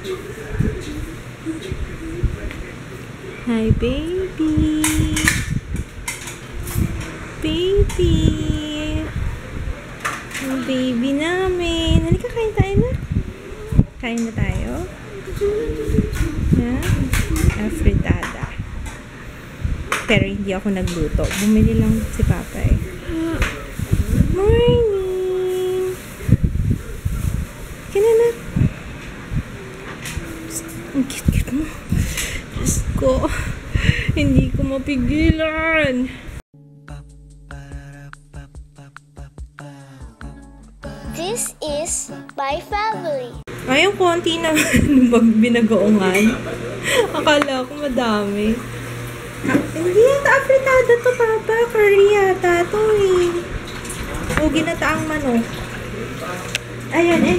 Hi, baby. Baby. Ang baby namin. Halika, kain tayo na. Kain na tayo. Yeah. Afritada. Pero hindi ako nagluto. Bumili lang si Papa eh. Morning! Kaya na. Ang cute-cute mo. Diyos ko. Hindi ko mapigilan. This is my family. Ay, yung konti na binagoongan. Akala ko madami. Hindi yata afritada to, Papa. Curry yata to eh. O ginataang manok. Ayan, and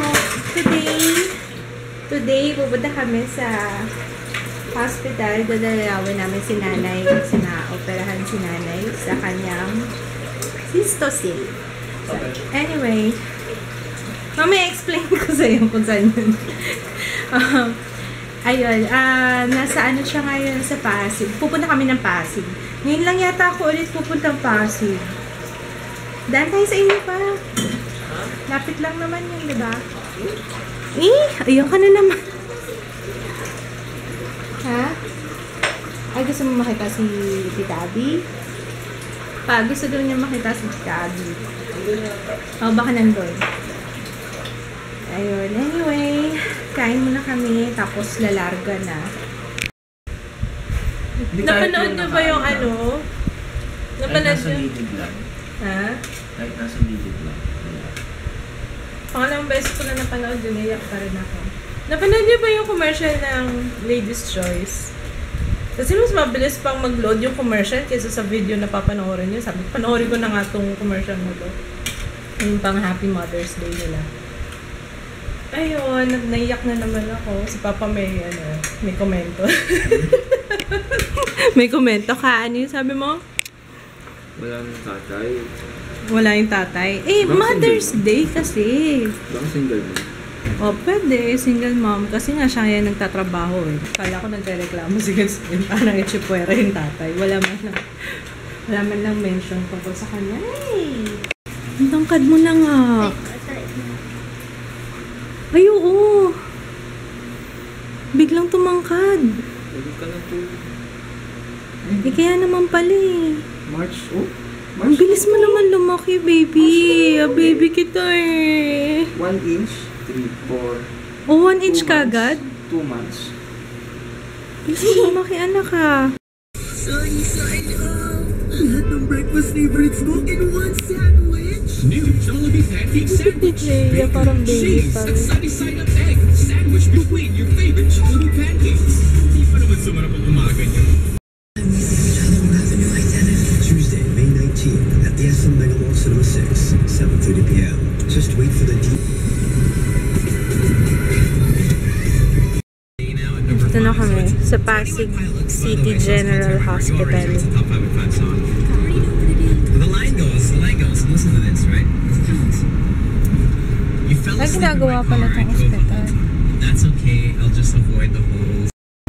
today, pupunta kami sa hospital. Dadalawin namin si nanay. Operahan si nanay sa kanyang cystosil. So, anyway, mamaya explain ko sa iyo kung saan yun. Ayun, nasa ano siya ngayon sa Pasig. Pupunta kami ng Pasig. Ngayon lang yata ako ulit pupunta ng Pasig. Dahil tayo sa inyo pa. Lapit lang naman yun, di ba? Ayun ka na naman. Ha? Ay, gusto mo makita si Tita Abby? Gusto daw niya makita si Tita Abby. Baka nandun. Ayun, anyway, kain muna kami, tapos lalarga na. Napanood niyo ba yung ano? Napanood niyo? Ha? Kahit nasa video lang. Pangalawang beses ko na napanood yun, iyak pa rin ako. Napanood niyo ba yung commercial ng Ladies' Choice? Kasi mas mabilis pang mag-load yung commercial kaysa sa video na papanoorin niyo. Sabi, panoorin ko na nga itong commercial mo to. Yung pang Happy Mother's Day nila. Ayun, naiyak na naman ako. Si Papa may komento. May komento ka. Ano yung sabi mo? Wala nang tatay. Wala yung tatay. Mother's Day kasi. Baka single mo? O, pwede. Single mom. Kasi nga siya yan nagtatrabaho eh. Kala ko nagre-reklamo si Gatsby. Parang itsipwera yung tatay. Wala man lang mention tungkol sa kanya. Hey! Ang tangkad mo na nga. Ay, oo. Biglang tumangkad. Pwede ka na po. Kaya naman pala eh. March. Ang bilis mo naman lumaki, baby. Baby kita eh. 1 inch, 3, 4. O, 1 inch kagad? 2 months. Bilis mo lumaki, anak ha. Lahat ng breakfast favorites mo in one sandwich. New Jollibee's Pancake Sandwich. Yeah, parang baby pa rin. Sunny-side up egg sandwich between your favorite Jollibee pancakes. Hindi pa naman sumarap ang umaga niyo. Tuesday, May 19th at the SM Mega Mall Cinema 6, 7:30 p.m. Just wait for the Dito na kami sa Pasig City General Hospital. The line goes. Listen to this, right? You fell Ay, asleep ginagawa in my pala car. itong hospital. That's okay. I'll just avoid the holes.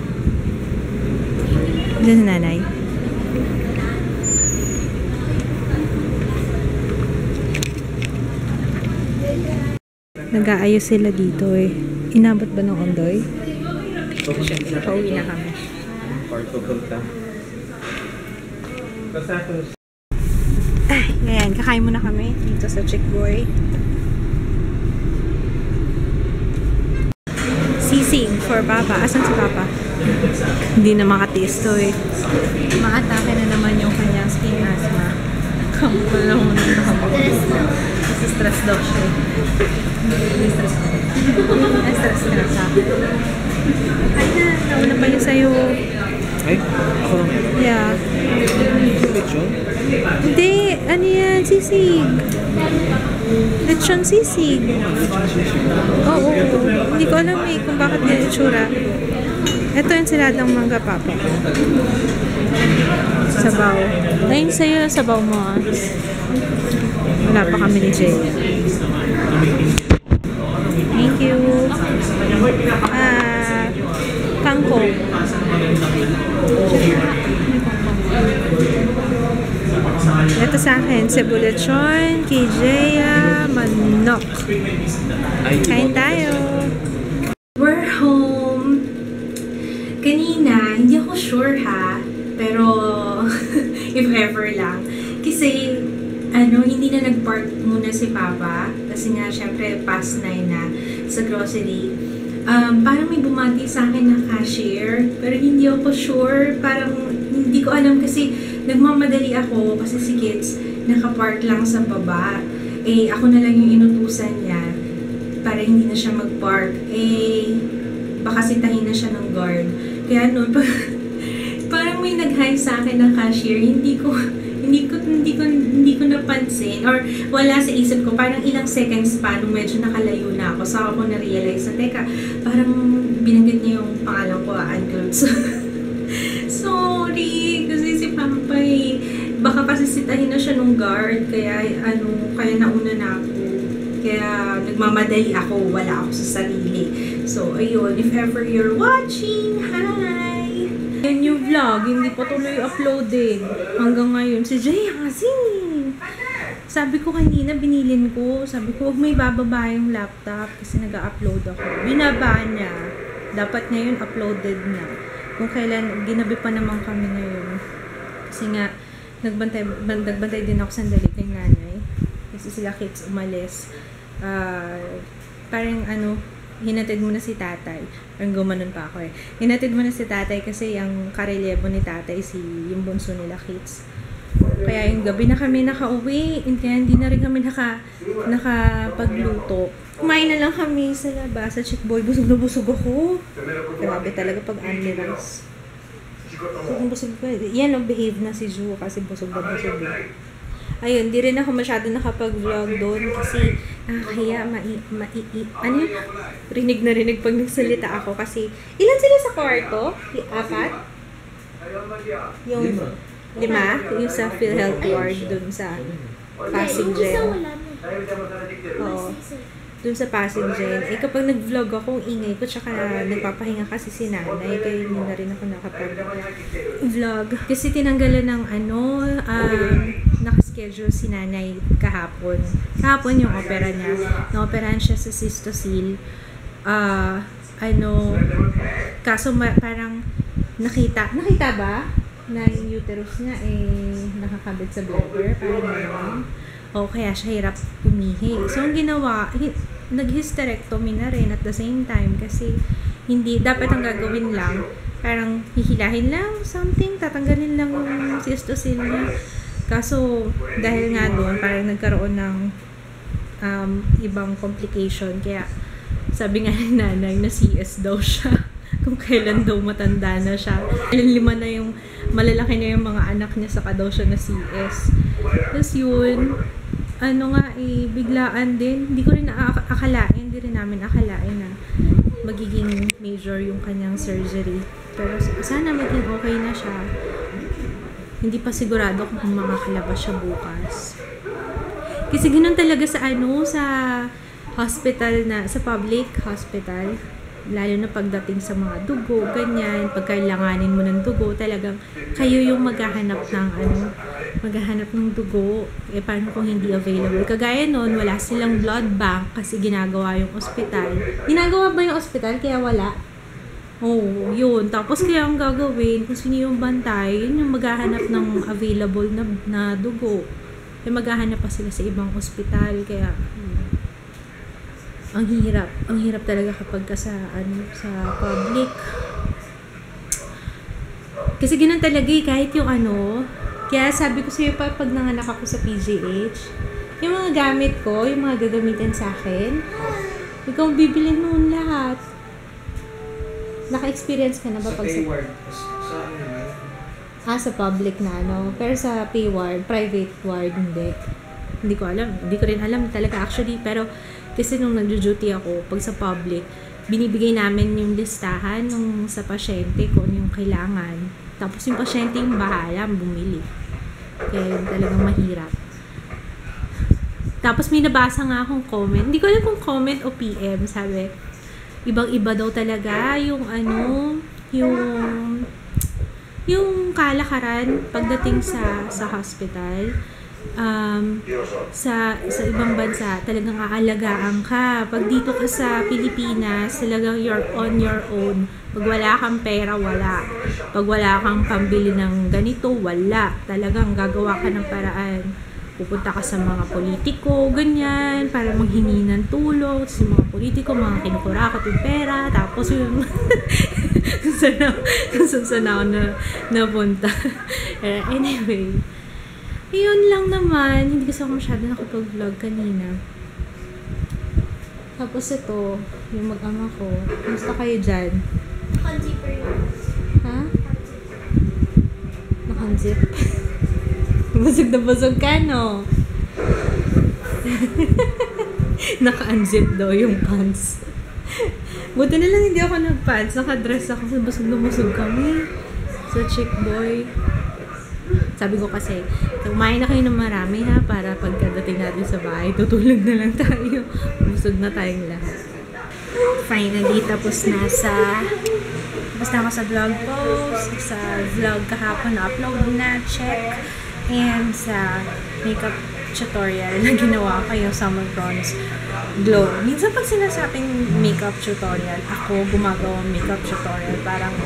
Diyan si nanay. Nag-aayos sila dito eh. Inabot ba ng ondoy? Pauwi na kami. Ay, ngayon, kakain muna kami dito sa Chick Boy. Sisig for Papa. Asan si Papa? Hindi na makatiis to eh. Maatake na naman yung kanyang skin asthma. Kamuha lang muna ng nakapagod. Kasi stress daw siya. Hindi stress na. Stress ka na sa akin. Ay na, nauna pa yun sa'yo. Ay, ako lang yan. Yeah. Lechon? Hindi, ano yan? Sisig. Lechon sisig. Oo. Hindi ko alam eh kung bakit yan itsura. Ito yung siladang mangga, Papa. Sabaw. Ayun sa'yo, sabaw mo ah. Wala pa kami ni Jay. Thank you. Coke. Ito sa akin, Cebu lechon, kay Jaya, manok. Kain tayo. We're home. Kanina, hindi ako sure ha, pero if ever lang. Kasi, hindi na nag-park muna si Papa. Kasi nga, syempre, past 9 na sa grocery. Parang may bumati sa akin na cashier, pero hindi ako sure. Parang, hindi ko alam kasi nagmamadali ako kasi si Kids nakapark lang sa baba. Ako na lang yung inutusan niya para hindi na siya mag-park. Baka sintahin na siya ng guard. Kaya noon, parang may nag-hi sa akin ng cashier, hindi ko napansin or wala sa isip ko. Parang ilang seconds pa nung medyo nakalayo na ako. Saka ako na-realize na, teka, parang binanggit niya yung pangalan ko, Uncle. Sorry, kasi si Papa baka kasi sitahin na siya nung guard, kaya nauna na ako. Kaya nagmamadali ako, wala ako sa sarili. So, ayun, if ever you're watching, hi! Yan yung vlog, hindi pa tuloy uploaded. Hanggang ngayon, si Jay kasi. Sabi ko kanina, binilin ko. Sabi ko, huwag may bababa yung laptop kasi nag-upload ako. Binaba niya. Dapat ngayon uploaded na. Kung kailan, ginabi pa naman kami ngayon. Kasi nga, nagbantay din ako sandali kay nanay. Kasi sila Kids umalis. Parang hinatid mo na si tatay. Parang gumanon pa ako Hinatid mo na si tatay kasi yung karelyebo ni tatay, yung bunso nila Kids. Kaya yung gabi na kami nakauwi, kaya hindi na rin kami nakapagluto. Kumain na lang kami sa labas, sa Chick Boy. Busog na busog ako. Grabe talaga pag only rice. Busog ko. Yan ang behave na si Ju kasi busog na busog. Ayun, di rin ako masyado nakapag-vlog doon kasi kaya rinig na rinig pag nagsalita ako kasi ilan sila sa kwarto? 4? Yung 5? Yung sa PhilHealth ward doon sa Pasig Gen. Oo. Doon sa Pasig Gen. Kapag nag-vlog ako, ingay ko, tsaka nagpapahinga kasi si nanay, kaya hindi na rin ako nakapag-vlog. Kasi tinanggalan ng nakaschedule si nanay kahapon. Kahapon yung opera niya. Na-operahan siya sa cystocele. Kaso parang nakita ba? Na yung uterus niya nakakabit sa bladder. Parang kaya siya hirap umihi. So, ang ginawa, nag-hysterectomy na rin at the same time kasi dapat ang gagawin lang, parang hihilahin lang something, tatanggalin lang yung cystocele niya. Kaso, dahil nga doon, parang nagkaroon ng ibang complication. Kaya, sabi nga ni nanay na CS daw siya. Kung kailan daw matanda na siya. Malalaki na yung mga anak niya, saka daw siya na CS. Tapos yun, biglaan din. Hindi ko rin hindi rin namin akalain na magiging major yung kanyang surgery. Pero sana maging okay na siya. Hindi pa sigurado kung makakalabas siya bukas. Kasi ganoon talaga sa hospital sa public hospital. Lalo na pagdating sa mga dugo, ganyan, pag kailanganin mo ng dugo, talagang kayo yung maghahanap ng dugo. Paano kung hindi available? Kagaya noon, wala silang blood bank kasi ginagawa yung ospital. Ginagawa ba yung ospital kaya wala? Yun. Tapos kaya ang gagawin, kung sino yung bantay, yun yung maghahanap ng available na dugo. Maghahanap pa sila sa ibang ospital, kaya ang hirap talaga kapag sa public. Kasi ganoon talaga kahit yung kaya sabi ko sa'yo pag nanganak ako sa PGH, yung mga gamit ko, yung mga gagamitin sa akin, ikaw bibilin noon lahat. Naka-experience ka na ba pag sa public na pero sa pay ward, private ward, hindi ko rin alam talaga actually, pero kasi nung nag-duty ako, pag sa public, binibigay namin yung listahan sa pasyente kung yung kailangan. Tapos yung pasyente yung bahala bumili. Kaya yun talagang mahirap. Tapos may nabasa nga akong comment. Hindi ko alam kung comment o PM. Sabi, ibang-iba daw talaga yung yung kalakaran pagdating sa hospital. Sa ibang bansa talagang aalagaan ka. Pag dito ka sa Pilipinas, talagang you're on your own. Pag wala kang pera, wala. Pag wala kang pambili ng ganito, wala. Talagang gagawa ka ng paraan. Pupunta ka sa mga politiko, ganyan, para manghingi ng tulong. Tapos yung mga politiko, mga kinukurakot yung pera. Tapos yung kung saan ako napunta. Anyway, yun lang naman. Hindi kasi ako masyado nakapag-vlog kanina. Tapos ito, yung mag-ama ko. Gusto kayo dyan? Naka-zipper yun. Ha? Naka-zip? Busog na busog ka, no? Naka-unzip daw yung pants. Buti na lang hindi ako nag-pants. Naka-dress ako kasi busog na busog kami. Sa chick boy. Sabi ko kasi, kumain na kayo ng marami ha, para pagkadating natin sa bahay, tutulog na lang tayo. Busog na tayong lahat. Finally, tapos na ako sa vlog post, sa vlog kahapon na upload na, check, and sa makeup tutorial na ginawa ko yung Summer Bronze Glow. Minsan pag sinasabing makeup tutorial, ako gumagawang makeup tutorial, parang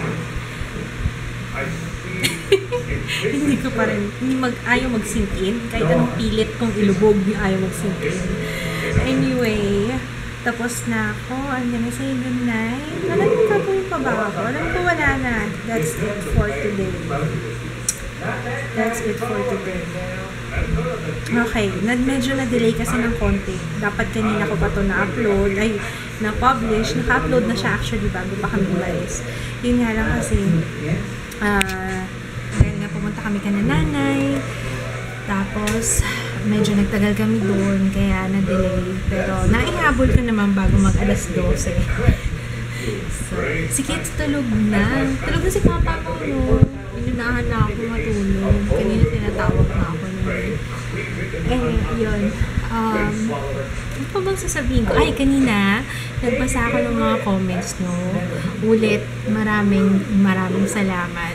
hindi ko pa rin ayaw mag-sink in kahit anong pilit kong ilubog yung ayaw mag-sink in. Anyway, tapos na ako. I'm gonna say good night. Alam mo gagawin pa ba ako? Alam ko wala na. That's it for today. Okay, medyo na-delay kasi ng konti. Dapat kanina ko pa ito na-upload, na-publish. Naka-upload na siya actually bago pa kami umalis. Yun nga lang kasi dahil nga pumunta kami ka na nanay, tapos medyo nagtagal kami doon, kaya na-delay. Pero naihabol ko naman bago mag-alas 12. So, si Kids tulog na. Tulog na si Papa ko, no? Inunahan na ako matulog. Kanina tinatawag na ako nun. Yun. Ano pa bang sasabihin ko? Ay, kanina, nagbasa ako ng mga comments nyo. Ulit, maraming salamat.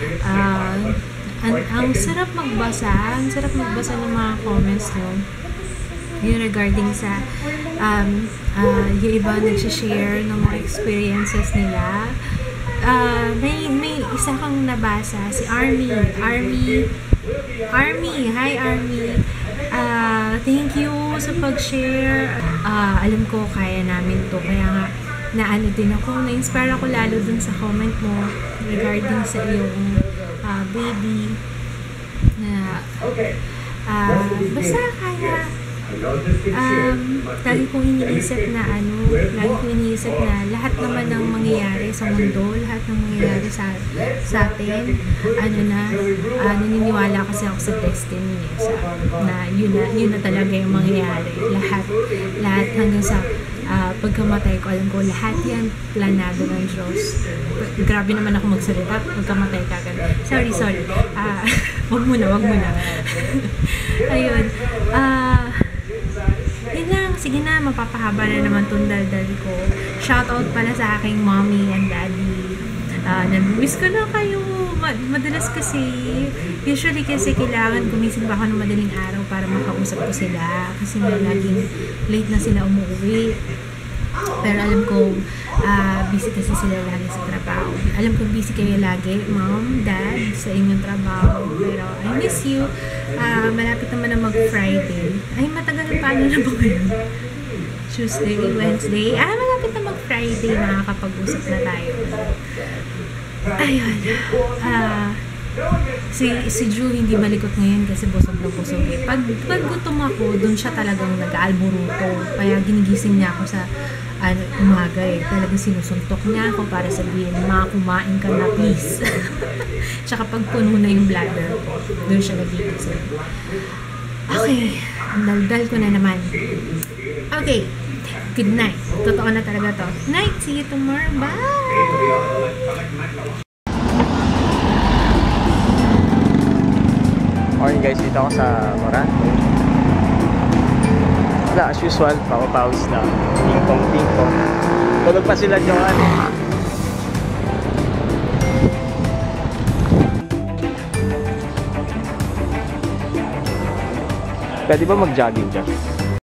Ang sarap magbasa. Ang sarap magbasa ng mga comments nyo. Yung regarding sa yung iba nagsishare ng mga experiences nila. May isa kang nabasa, si Army. Hi Army. Thank you sa pag-share. Alam ko kaya namin to, kaya nga naano din ako, na-inspire ako lalo dun sa comment mo regarding sa iyong baby na basta kaya lagi kong iniisip na lahat naman ng mangyayari sa mundo, lahat ng mangyayari sa atin, naniniwala kasi ako sa destiny, na yun na talaga yung mangyayari, lahat hanggang sa pagkamatay ko, alam ko lahat yan planado ng Diyos. Grabe naman ako magsalita pagkamatay ka agad. Sorry wag muna ayun, yun lang, sige na, mapapahaba na naman itong daldal ko. Shoutout pala sa aking mommy and daddy. Nag-miss ko na kayo. Madalas kasi, usually kasi kailangan gumising ba ako ng madaling araw para makausap ko sila. Kasi laging late na sila umuwi. Pero alam ko, busy kasi sila lagi sa trabaho. Alam ko busy kayo lagi, mom, dad, sa inyong trabaho. Pero I miss you. Malapit naman na mag-Friday. Ay, matagal pa na ba ngayon? Tuesday, Wednesday. Malapit na mag-Friday. Nakakapag-usap na tayo. Ayun. Si Drew hindi malikot ngayon kasi busog na busog eh. Pag gutom ako, dun siya talagang nag-aalburuto. Kaya ginigising niya ako sa umaga eh. Talagang sinusuntok niya ako para sabihin, kumain ka na please. Tsaka pag puno na yung bladder, dun siya nagigising. Okay, daldal ko na naman. Okay, good night. Totoo na talaga to. Night, see you tomorrow. Bye! Morning guys, dito ako sa Morante. Wala, as usual, papapawis na. Ping-pong. Tulog pa sila Johan. Pwede ba mag-jogging dyan?